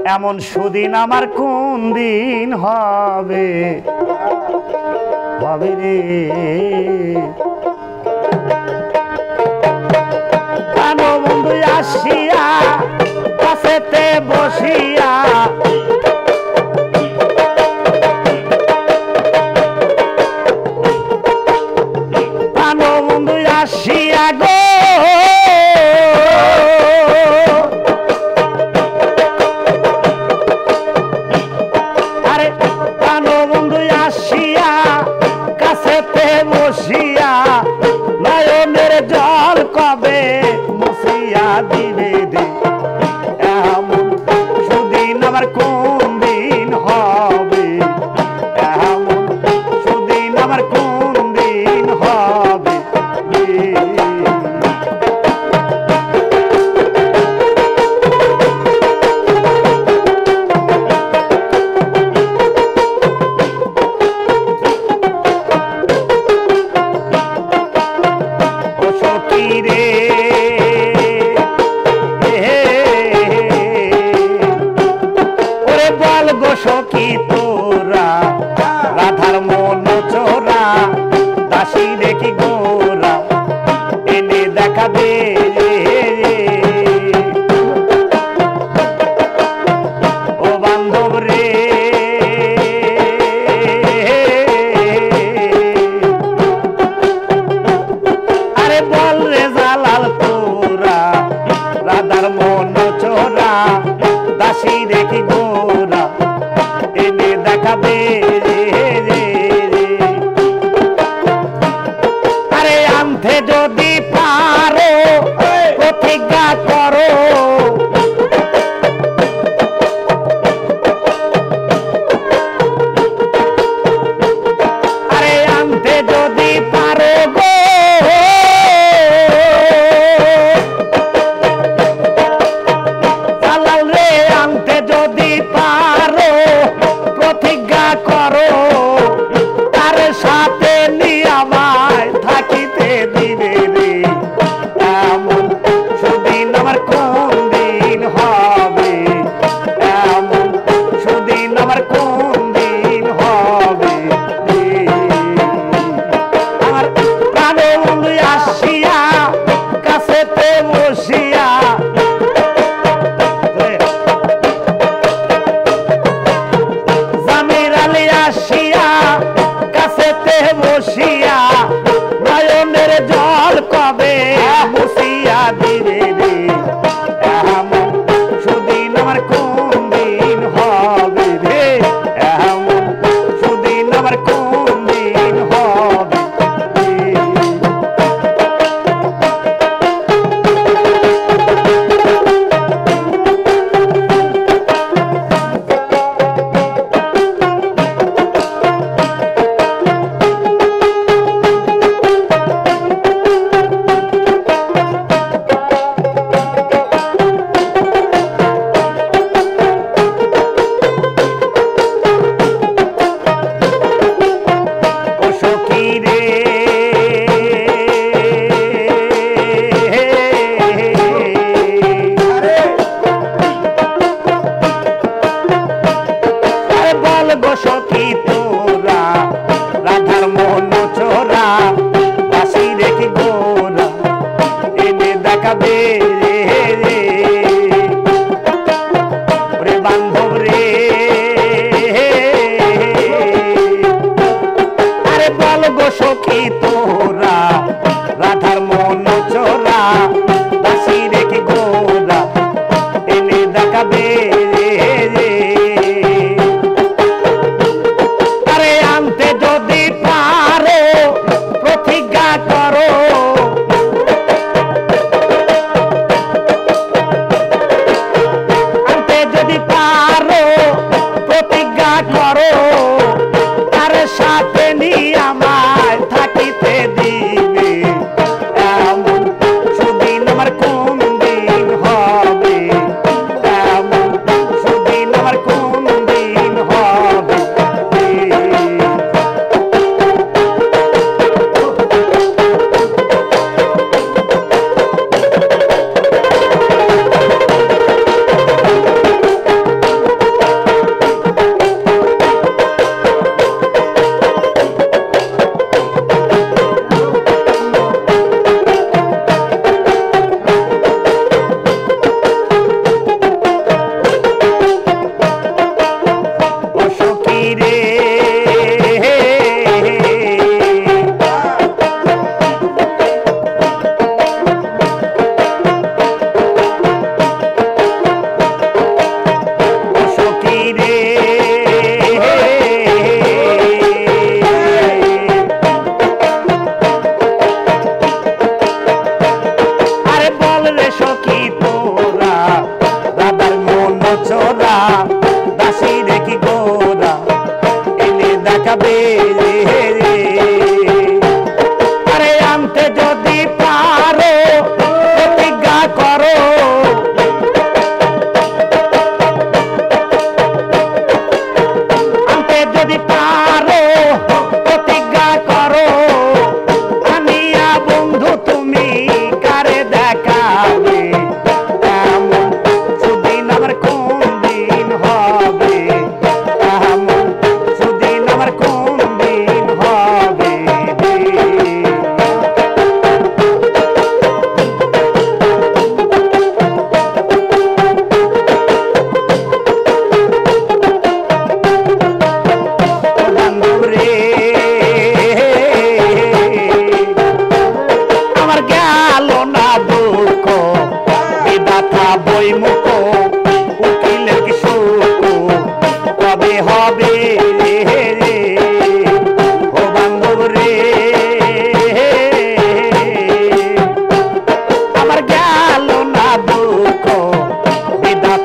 এমন সুদিন আমার কোন দিন হবে হবে রে প্রাণ বন্ধু আসিয়া কাছেতে বসিয়া প্রাণ বন্ধু আসিয়া গো আরে প্রাণ বন্ধু আসিয়া কাছেতে বসিয়া নয়নের জল কবে মুছিয়া দিবে দে এমন সুদিন আমার কোন দিন হবে এমন সুদিন আমার কোন দিন হবে ও সখী রে ওরে বল গো সখী তোরা রাধার মন চোরা দাসী দেখি গোরা এনে দেখা দে ও বান্ধব রে আরে বল রে জালাল তোরা রাধার মন চোরা দাসী দেখি গোরা এনে দেখাবে আরে আনতে যদি পারো প্রতিজ্ঞা করো আরে আনতে যদি পারো গো জালাল রে আনতে যদি পারো প্রতিজ্ঞা করো তার সাথে নিয়ে আমায় থাকিতে দিবে রে এমন সুদিন আমার কোন দিন হবে এমন সুদিন আমার কোন দিন হবে আমার প্রাণ বন্ধু আসিয়া কাছেতে বসিয়া জামির আলী আসিয়া কাছেতে বসিয়া নয়নের জল কবে মুছিয়া দিবে রে এমন সুদিন আমার কোন দিন হবে রে এমন সুদিন আমার কোন দিন হবে ও সখী রে আরে বল গো সখী তোরা রাধার মন চোরা দাসী দেখি গোরা এনে দেখাবে ওরে বান্ধব রে আরে বল গো সখী তোরা রাধার মন চোরা দাসী দেখি গোরা এনে দেখাবে আরে আনতে যদি পারো প্রতিজ্ঞা করো আনতে যদি পারো প্রতিজ্ঞা করো তার সাথে নিয়ে আমায় থাকিতে দিবে এমন সুদিন আমার কোন দিন হবে এমন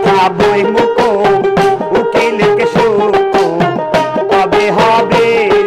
বই মুখো উকিলকে সুখ কবে হবে